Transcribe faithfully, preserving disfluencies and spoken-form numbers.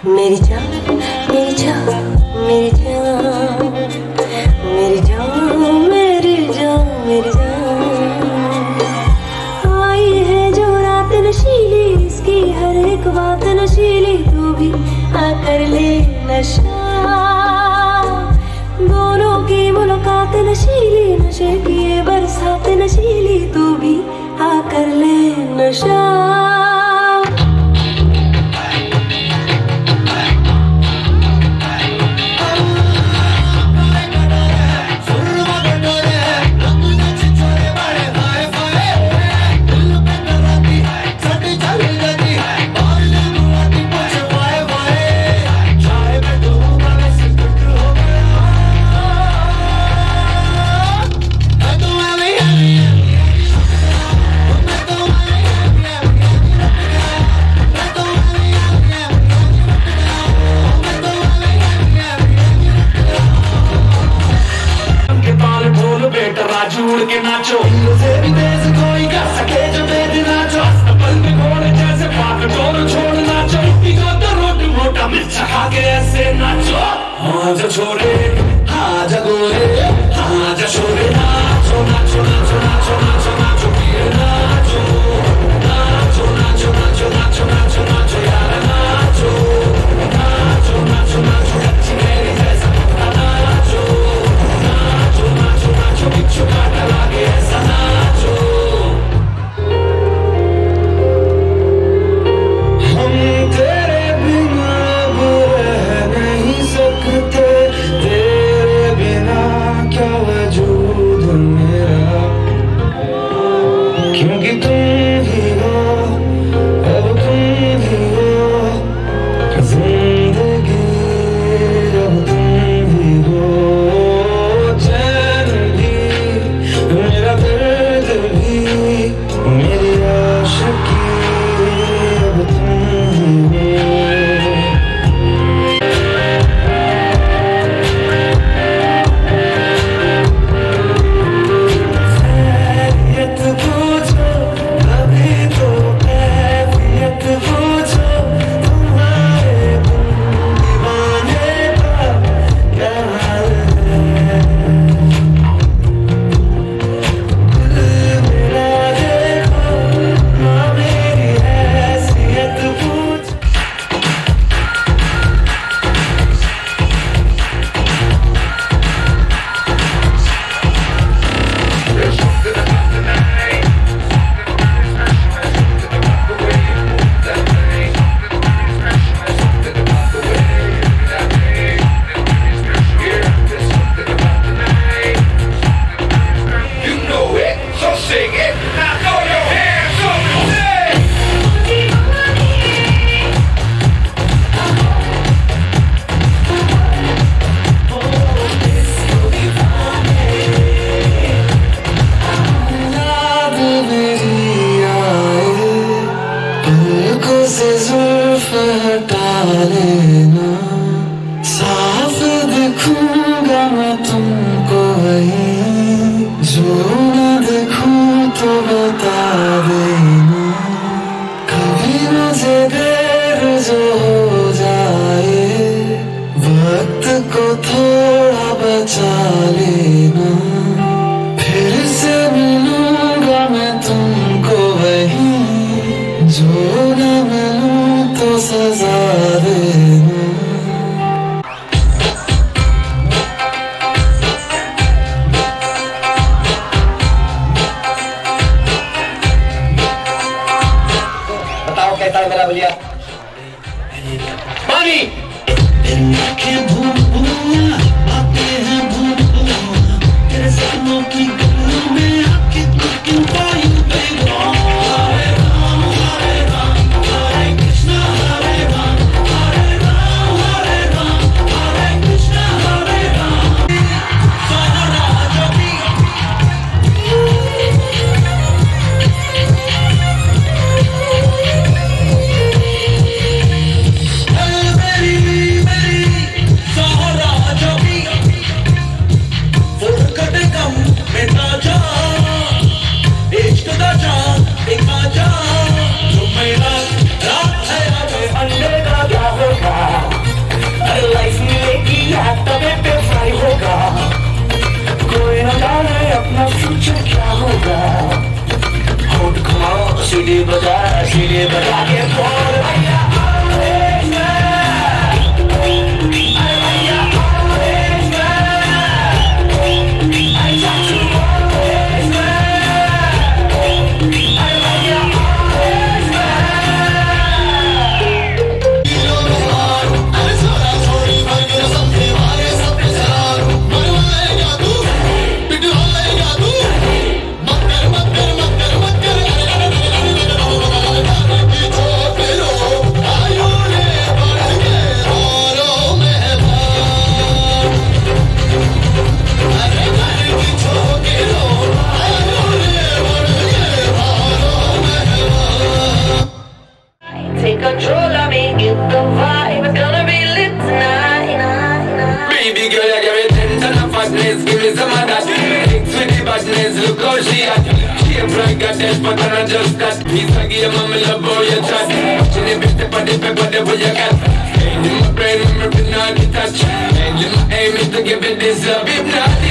मेरी जान मेरी जान मेरी जान मेरी जान मेरी जान मेरी जान आई है जो रात नशीली, इसकी हर एक बात नशीली, तू भी आ कर ले नशा। दोनों की मुलाकात नशीली, नशे की ये बरसात नशीली, तू भी आ कर ले नशा। जुड़ के नाचो से भी तेज कोई कर सके जो तेज नाचो, पल में घोड़े जैसे पाक डोर छोड़ नाचो, पिघो तो रोटी मोटा मिर्चा खा के ऐसे नाचो। हाँ जा छोरे हाँ जा गोरे हाँ जा छोरे, नाचो नाचो नाचो नाचो नाचो नाचो पिए नाचो नाचो नाचो नाचो नाचो नाचो नाचो यार नाचो नाचो नाचो नाचो कच्ची मेरी जैसा नाचो नाचो नाचो नाचो बिच्छू काटा लागे ऐसा नाचो। हम तेरे बिना अब रह नहीं सकते, तेरे बिना क्या वजूद मेरा, क्योंकि तुम ही हो अब तुम ही हो जिंदगी, अब तुम ही हो चैन भी मेरा दर्द भी मेरी आशिकी, अब तुम ही हो। कैफियत पूछो अभी तो कैफियत पूछो, तुम्हारे दीवाने का क्या हाल है, दिल मेरा देखो ना मेरी हैसियत पूछो। You know it, so sing it. Now throw your hands up and say. याद मेरी आए पलकों से जुल्फ हटा लेना, साफ दिखूंगा मैं तुमको वहीं, जो न देखूं तो बता देना, कभी मुझे देर जो हो जाए, वक्त को थोड़ा बचा लेना, फिर से मिलूंगा मैं तुमको वहीं, जो न मिलूं तो सजा देना। बताओ कैसा है मेरा बलिया पानी। she at. She a brag, got that, but I just got. He's like, yeah, mama, love all your chat. Watching it, bitch, but it, but whatever you got. Ain't in my brain, I'm ripping all the touch. Ain't in my aim is to give it this up. If not,